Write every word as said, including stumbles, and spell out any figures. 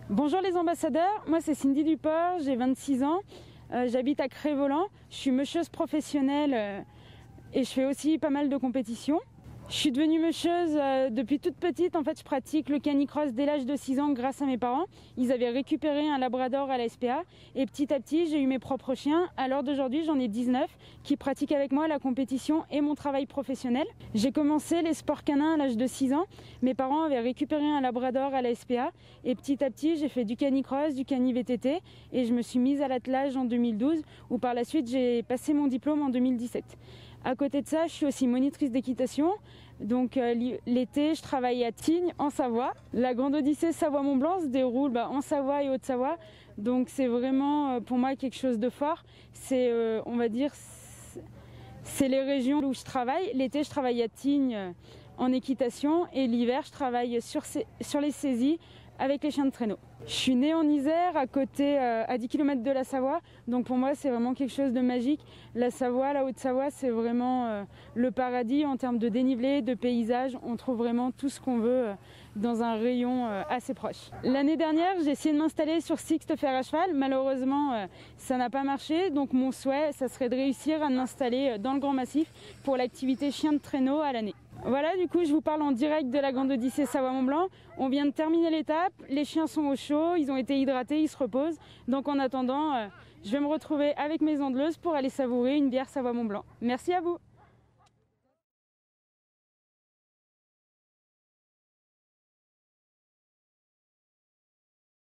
Bonjour les ambassadeurs, moi c'est Cindy Duport, j'ai vingt-six ans, euh, j'habite à Cré-Voland, je suis musheuse professionnelle euh, et je fais aussi pas mal de compétitions. Je suis devenue musheuse euh, depuis toute petite. En fait, je pratique le canicross dès l'âge de six ans grâce à mes parents. Ils avaient récupéré un labrador à la S P A et petit à petit, j'ai eu mes propres chiens. À l'heure d'aujourd'hui, j'en ai dix-neuf qui pratiquent avec moi la compétition et mon travail professionnel. J'ai commencé les sports canins à l'âge de six ans. Mes parents avaient récupéré un labrador à la S P A et petit à petit, j'ai fait du canicross, du cani-V T T et je me suis mise à l'attelage en deux mille douze où par la suite, j'ai passé mon diplôme en deux mille dix-sept. À côté de ça, je suis aussi monitrice d'équitation. Donc euh, l'été, je travaille à Tignes, en Savoie. La Grande Odyssée Savoie-Mont-Blanc se déroule bah, en Savoie et Haute-Savoie. Donc c'est vraiment euh, pour moi quelque chose de fort. C'est, euh, on va dire, c'est les régions où je travaille. L'été, je travaille à Tignes euh, en équitation et l'hiver, je travaille sur, sur les saisies avec les chiens de traîneau. Je suis née en Isère, à côté, euh, à dix kilomètres de la Savoie. Donc pour moi, c'est vraiment quelque chose de magique. La Savoie, la Haute-Savoie, c'est vraiment euh, le paradis en termes de dénivelé, de paysage. On trouve vraiment tout ce qu'on veut euh, dans un rayon euh, assez proche. L'année dernière, j'ai essayé de m'installer sur Sixte Fer à cheval. Malheureusement, euh, ça n'a pas marché. Donc mon souhait, ça serait de réussir à m'installer dans le Grand Massif pour l'activité chien de traîneau à l'année. Voilà, du coup, je vous parle en direct de la Grande Odyssée Savoie-Mont-Blanc. On vient de terminer l'étape, les chiens sont au chaud, ils ont été hydratés, ils se reposent. Donc en attendant, euh, je vais me retrouver avec mes ondeleuses pour aller savourer une bière Savoie-Mont-Blanc. Merci à vous.